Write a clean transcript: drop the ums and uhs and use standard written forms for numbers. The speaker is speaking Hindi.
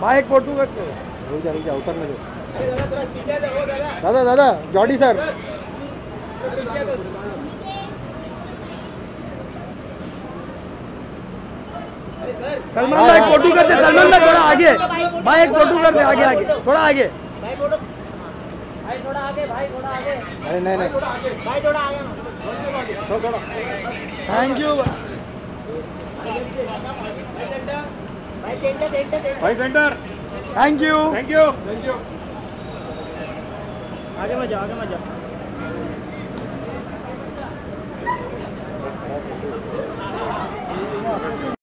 भाई एक फोटो करते हो। रुक जा उतरने दो। दादा दादा जॉडी सर। सलमान भाई फोटो करते, सलमान भाई थोड़ा आगे, भाई एक फोटो करते, आगे आगे थोड़ा आगे, भाई फोटो, भाई थोड़ा आगे, भाई थोड़ा आगे। अरे नहीं भाई थोड़ा आगे थोड़ा। थैंक यू भाई सेंटर। थैंक यू आगे मत जाओ, आगे मत जाओ।